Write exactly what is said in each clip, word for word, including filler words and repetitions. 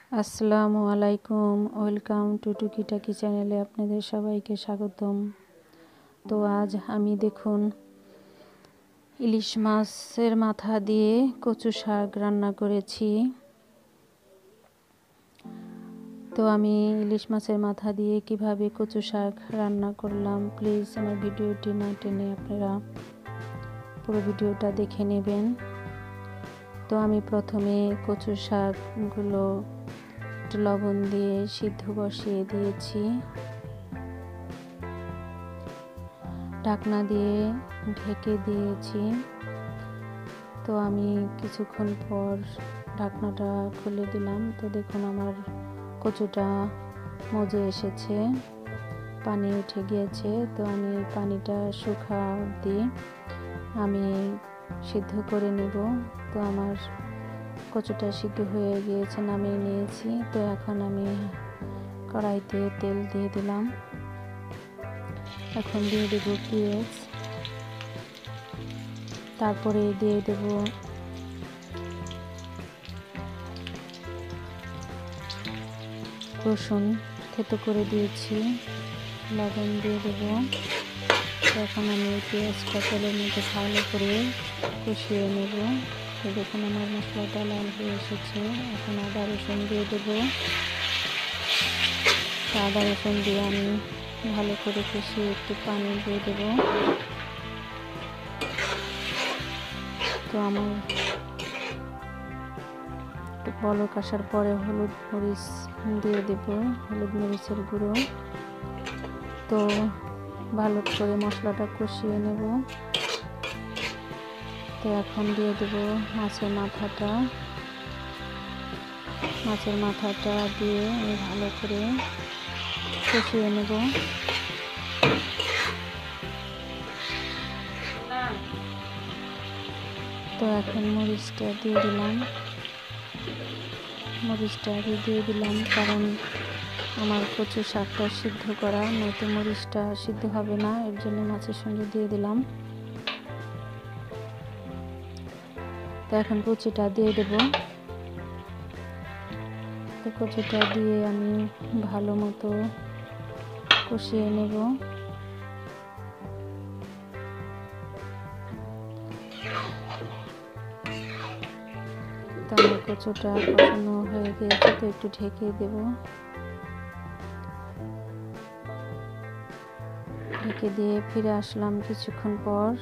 আসসালামু আলাইকুম, welcome to টুকি টাকি চ্যানেলে আপনাদের সবাইকে স্বাগতম। তো আজ আমি দেখুন ইলিশ মাছের মাথা দিয়ে কচু শাক রান্না করেছি। তো আমি ইলিশ মাছের মাথা দিয়ে কিভাবে কচু শাক রান্না করলাম, প্লিজ আমার ভিডিওটি না টেনে আপনারা পুরো ভিডিওটা দেখে নেবেন। তো আমি প্রথমে কচু শাকগুলো লবণ দিয়ে সিদ্ধ বসিয়ে দিয়েছি, ঢাকনা দিয়ে ঢেকে দিয়েছি। তো আমি কিছুক্ষণ পর ঢাকনাটা খুলে দিলাম। তো দেখুন আমার কচুটা মজে এসেছে, পানি উঠে গিয়েছে। তো আমি পানিটা শুকা অবধি আমি সিদ্ধ করে নেব। তো আমার কচুটা সিদ্ধ হয়ে গিয়েছে, নামিয়ে নিয়েছি। তো এখন আমি কড়াইতে তেল দিয়ে দিলাম। এখন দিয়ে দেব পেঁয়াজ, তারপরে দিয়ে দেব রসুন থেতো করে দিয়েছি, লবণ দিয়ে দেব। এখন আমি পেঁয়াজটা তেলের মধ্যে ভালো করে কষিয়ে নেব। তো দেখুন আমার মশলাটা লাল হয়ে এসেছে। এখন আদা রসুন দিয়ে দেব। আদা রসুন দিয়ে আমি ভালো করে কষিয়ে একটু পানি দিয়ে দেব। তো আমার একটু বলক আসার পরে হলুদ মরিচ দিয়ে দেব, হলুদ মরিচের গুঁড়ো। তো ভালো করে মশলাটা কষিয়ে নেব। তো এখন দিয়ে দেব মাছের মাথাটা। মাছের মাথাটা দিয়ে আমি ভালো করে কষিয়ে নেব। তো এখন মরিচটা দিয়ে দিলাম। মরিচটা আগে দিয়ে দিলাম কারণ আমার কচু শাকটা সিদ্ধ করা, নয়তো মরিচটা সিদ্ধ হবে না, এর জন্য মাছের সঙ্গে দিয়ে দিলাম। তো এখন কচুটা দিয়ে দেব। তো কচুটা দিয়ে আমি ভালো মতো কষিয়ে নেব। তো আমার কচুটা কষানো হয়ে গিয়েছে, তো একটু ঢেকে দেব। ঢেকে দিয়ে ফিরে আসলাম কিছুক্ষণ পর।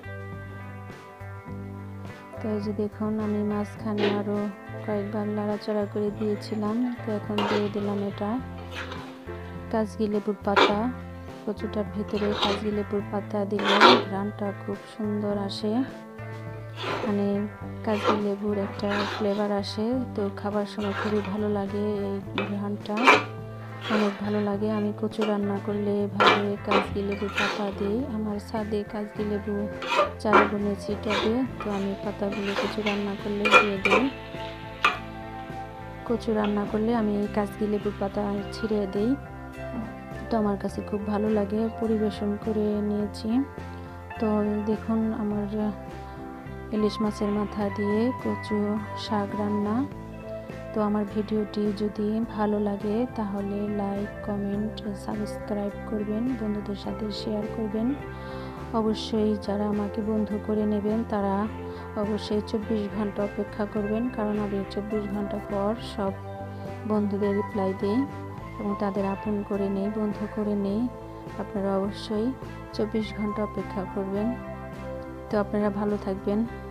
তো এই যে দেখুন আমি মাঝখানে আরও কয়েকবার নাড়াচাড়া করে দিয়েছিলাম। তো এখন দিয়ে দিলাম এটা কাজকি লেবুর পাতা। কচুটার ভিতরে কাজকি লেবুর পাতা দিলে ঘ্রাণটা খুব সুন্দর আসে, মানে কাজকি লেবুর একটা ফ্লেভার আসে। তো খাবার সময় খুবই ভালো লাগে, এই ঘ্রাণটা অনেক ভালো লাগে। আমি কচু রান্না করলে এভাবে কাজকি লেবুর পাতা দিই। আমার ছাদে কাজকি লেবু চারা বুনেছি টবে, তো আমি পাতাগুলো কচু রান্না করলে দিয়ে দিই। কচু রান্না করলে আমি এই কাজকি লেবুর পাতা ছিঁড়ে দিই। তো আমার কাছে খুব ভালো লাগে। পরিবেশন করে নিয়েছি। তো দেখুন আমার ইলিশ মাছের মাথা দিয়ে কচু শাক রান্না। তো আমার ভিডিওটি যদি ভালো লাগে তাহলে লাইক, কমেন্ট, সাবস্ক্রাইব করবেন, বন্ধুদের সাথে শেয়ার করবেন। অবশ্যই যারা আমাকে বন্ধু করে নেবেন তারা অবশ্যই চব্বিশ ঘন্টা অপেক্ষা করবেন, কারণ আমি চব্বিশ ঘন্টা পর সব বন্ধুদের রিপ্লাই দিই এবং তাদের আপন করে নেই, বন্ধু করে নেই। আপনারা অবশ্যই চব্বিশ ঘন্টা অপেক্ষা করবেন। তো আপনারা ভালো থাকবেন।